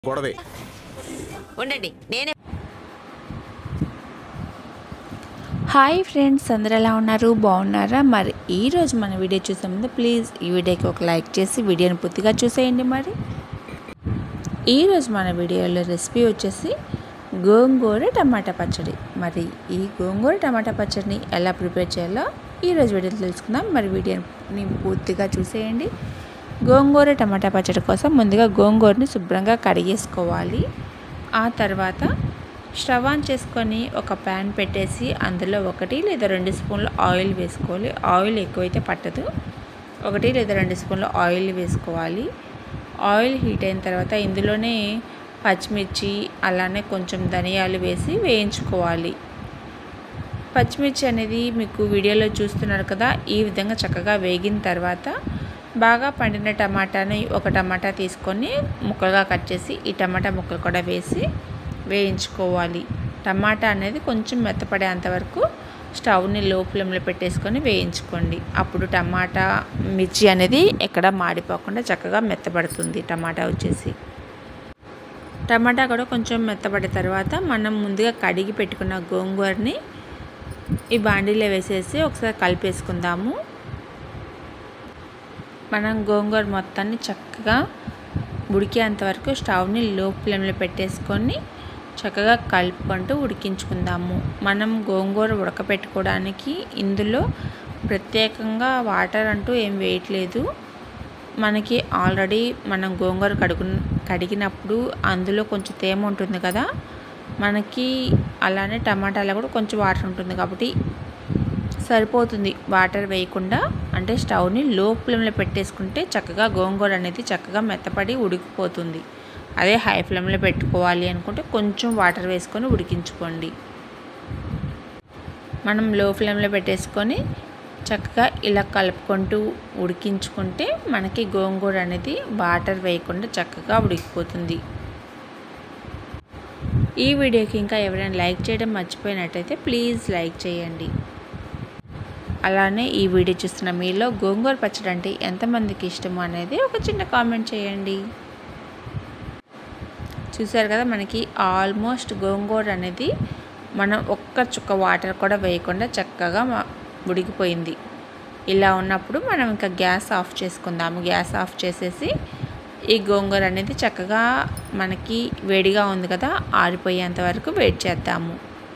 గొడవే ఉండండి నేనే. హాయ్ ఫ్రెండ్స్, అందరు ఎలా ఉన్నారు? బాగున్నారా? మరి ఈరోజు మన వీడియో చూసే ముందు ప్లీజ్ ఈ వీడియోకి ఒక లైక్ చేసి వీడియోని పూర్తిగా చూసేయండి. ఈరోజు మన వీడియోలో రెసిపీ వచ్చేసి గోంగూర టమాటా పచ్చడి. మరి ఈ గోంగూర టమాటా పచ్చడిని ఎలా ప్రిపేర్ చేయాలో ఈరోజు వీడియోలో తెలుసుకుందాం. మరి వీడియోని పూర్తిగా చూసేయండి. గోంగూర టమాటా పచ్చడి కోసం ముందుగా గోంగూరని శుభ్రంగా కడిగేసుకోవాలి. ఆ తర్వాత స్టవ్ ఆన్ చేసుకొని ఒక ప్యాన్ పెట్టేసి అందులో 1 లేదా 2 స్పూన్ల ఆయిల్ వేసుకోవాలి. ఆయిల్ ఎక్కువైతే పట్టదు. 1 లేదా 2 స్పూన్ల ఆయిల్ వేసుకోవాలి. ఆయిల్ హీట్ అయిన తర్వాత ఇందులోనే పచ్చిమిర్చి అలానే కొంచెం ధనియాలు వేసి వేయించుకోవాలి. పచ్చిమిర్చి అనేది మీకు వీడియోలో చూస్తున్నారు కదా, ఈ విధంగా చక్కగా వేగిన తర్వాత బాగా పండిన టమాటాని ఒక టమాటా తీసుకొని ముక్కలుగా కట్ చేసి ఈ టమాటా ముక్కలు కూడా వేసి వేయించుకోవాలి. టమాటా అనేది కొంచెం మెత్తపడేంత వరకు స్టవ్ని లో ఫ్లేమ్లో పెట్టేసుకొని వేయించుకోండి. అప్పుడు టమాటా మిర్చి అనేది ఎక్కడ మాడిపోకుండా చక్కగా మెత్తబడుతుంది. టమాటా కూడా కొంచెం మెత్తబడిన తర్వాత మనం ముందుగా కడిగి పెట్టుకున్న గోంగూరని ఈ బాండీలో వేసేసి ఒకసారి కలిపేసుకుందాము. మనం గోంగూర మొత్తాన్ని చక్కగా ఉడికేంత వరకు స్టవ్ని లో ఫ్లేమ్లో పెట్టేసుకొని చక్కగా కలుపుకుంటూ ఉడికించుకుందాము. మనం గోంగూర ఉడకపెట్టుకోవడానికి ఇందులో ప్రత్యేకంగా వాటర్ అంటూ ఏం వేయట్లేదు. మనకి ఆల్రెడీ మనం గోంగూర కడిగినప్పుడు అందులో కొంచెం తేమ ఉంటుంది కదా, మనకి అలానే టమాటాలో కూడా కొంచెం వాటర్ ఉంటుంది కాబట్టి సరిపోతుంది. వాటర్ వేయకుండా అంటే స్టవ్ని లో ఫ్లేమ్లో పెట్టేసుకుంటే చక్కగా గోంగూర అనేది చక్కగా మెత్తపడి ఉడికిపోతుంది. అదే హై ఫ్లేమ్లో పెట్టుకోవాలి అనుకుంటే కొంచెం వాటర్ వేసుకొని ఉడికించుకోండి. మనం లో ఫ్లేమ్లో పెట్టేసుకొని చక్కగా ఇలా కలుపుకుంటూ ఉడికించుకుంటే మనకి గోంగూర అనేది వాటర్ వేయకుండా చక్కగా ఉడికిపోతుంది. ఈ వీడియోకి ఇంకా ఎవరైనా లైక్ చేయడం మర్చిపోయినట్టయితే ప్లీజ్ లైక్ చేయండి. అలానే ఈ వీడియో చూస్తున్న మీలో గోంగూర పచ్చడి అంటే ఎంతమందికి ఇష్టమో అనేది ఒక చిన్న కామెంట్ చేయండి. చూసారు కదా, మనకి ఆల్మోస్ట్ గోంగూర అనేది మనం ఒక్క చుక్క వాటర్ కూడా వేయకుండా చక్కగా ఉడికిపోయింది. ఇలా ఉన్నప్పుడు మనం ఇంకా గ్యాస్ ఆఫ్ చేసుకుందాము. గ్యాస్ ఆఫ్ చేసేసి ఈ గోంగూర అనేది చక్కగా మనకి వేడిగా ఉంది కదా, ఆరిపోయేంత వరకు వెయిట్ చేద్దాము.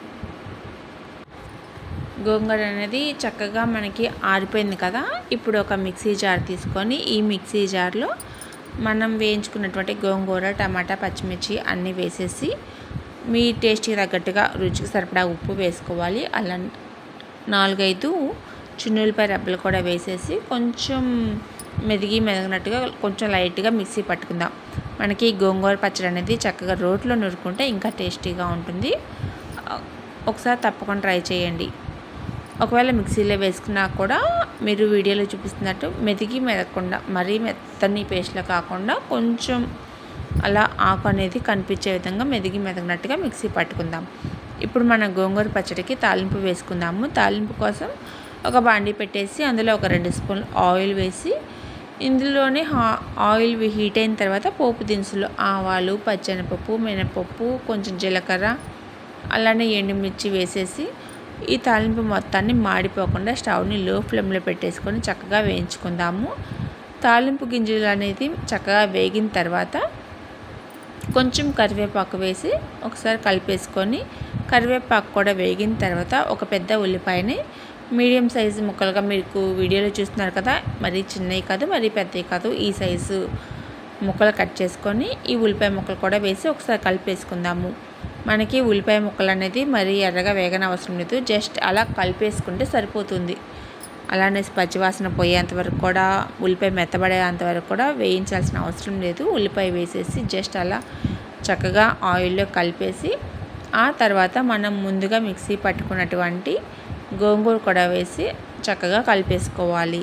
గోంగూర అనేది చక్కగా మనకి ఆరిపోయింది కదా, ఇప్పుడు ఒక మిక్సీ జార్ తీసుకొని ఈ మిక్సీ జార్లో మనం వేయించుకున్నటువంటి గోంగూర టమాటా పచ్చిమిర్చి అన్నీ వేసేసి మీ టేస్ట్కి తగ్గట్టుగా రుచికి సరిపడా ఉప్పు వేసుకోవాలి. అలా 4-5 చిన్నులపై రెబ్బలు కూడా వేసేసి కొంచెం మెదిగినట్టుగా కొంచెం లైట్గా మిక్సీ పట్టుకుందాం. మనకి గోంగూర పచ్చడి అనేది చక్కగా రోట్లో నూరుకుంటే ఇంకా టేస్టీగా ఉంటుంది. ఒకసారి తప్పకుండా ట్రై చేయండి. ఒకవేళ మిక్సీలో వేసుకున్నా కూడా మీరు వీడియోలో చూపిస్తున్నట్టు మెదగకుండా మరీ మెత్తని పేస్ట్లో కాకుండా కొంచెం అలా ఆకు అనేది కనిపించే విధంగా మెదగినట్టుగా మిక్సీ పట్టుకుందాం. ఇప్పుడు మన గోంగూర పచ్చడికి తాలింపు వేసుకుందాము. తాలింపు కోసం ఒక బాండీ పెట్టేసి అందులో ఒక 2 స్పూన్లు ఆయిల్ వేసి ఇందులోనే ఆయిల్ హీట్ అయిన తర్వాత పోపు దినుసులు ఆవాలు, పచ్చెనపప్పు, మినపప్పు, కొంచెం జీలకర్ర అలానే ఎండుమిర్చి వేసేసి ఈ తాలింపు మొత్తాన్ని మాడిపోకుండా స్టవ్ని లో ఫ్లేమ్లో పెట్టేసుకొని చక్కగా వేయించుకుందాము. తాలింపు గింజలు అనేది చక్కగా వేగిన తర్వాత కొంచెం కరివేపాకు వేసి ఒకసారి కలిపేసుకొని కరివేపాకు కూడా వేగిన తర్వాత ఒక పెద్ద ఉల్లిపాయని మీడియం సైజు ముక్కలుగా మీకు వీడియోలో చూస్తున్నారు కదా, మరీ చిన్నవి కాదు మరీ పెద్దవి కాదు, ఈ సైజు ముక్కలు కట్ చేసుకొని ఈ ఉల్లిపాయ ముక్కలు కూడా వేసి ఒకసారి కలిపేసుకుందాము. మనకి ఉల్లిపాయ ముక్కలు అనేది మరీ ఎర్రగా వేగన అవసరం లేదు, జస్ట్ అలా కలిపేసుకుంటే సరిపోతుంది. అలానే పచ్చివాసన పోయేంత వరకు కూడా ఉల్లిపాయ మెత్తబడేంత వరకు కూడా వేయించాల్సిన అవసరం లేదు. ఉల్లిపాయ వేసేసి జస్ట్ అలా చక్కగా ఆయిల్లో కలిపేసి ఆ తర్వాత మనం ముందుగా మిక్సీ పట్టుకున్నటువంటి గోంగూర కూడా వేసి చక్కగా కలిపేసుకోవాలి.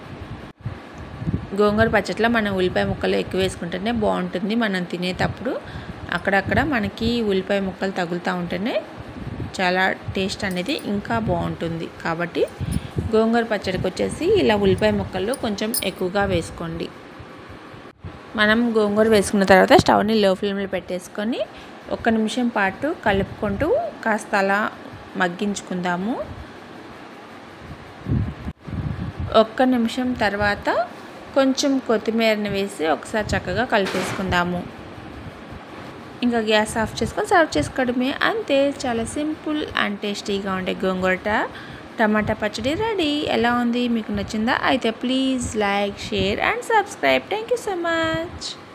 గోంగూర పచ్చడిలో మనం ఉల్లిపాయ ముక్కలు ఎక్కువ వేసుకుంటేనే బాగుంటుంది. మనం తినేటప్పుడు అక్కడక్కడ మనకి ఉల్లిపాయ ముక్కలు తగులుతూ ఉంటేనే చాలా టేస్ట్ అనేది ఇంకా బాగుంటుంది. కాబట్టి గోంగూర పచ్చడికి వచ్చేసి ఇలా ఉల్లిపాయ ముక్కలు కొంచెం ఎక్కువగా వేసుకోండి. మనం గోంగూర వేసుకున్న తర్వాత స్టవ్ని లో ఫ్లేమ్లో పెట్టేసుకొని 1 నిమిషం పాటు కలుపుకుంటూ కాస్త అలా మగ్గించుకుందాము. 1 నిమిషం తర్వాత కొంచెం కొత్తిమీరని వేసి ఒకసారి చక్కగా కలిపేసుకుందాము. ఇంకా గ్యాస్ ఆఫ్ చేసుకొని సర్వ్ చేసుకోవడమే. అంతే, చాలా సింపుల్ అండ్ టేస్టీగా ఉండే గోంగూర టమాటా పచ్చడి రెడీ. ఎలా ఉంది, మీకు నచ్చిందా? అయితే please like, share and subscribe. Thank you so much.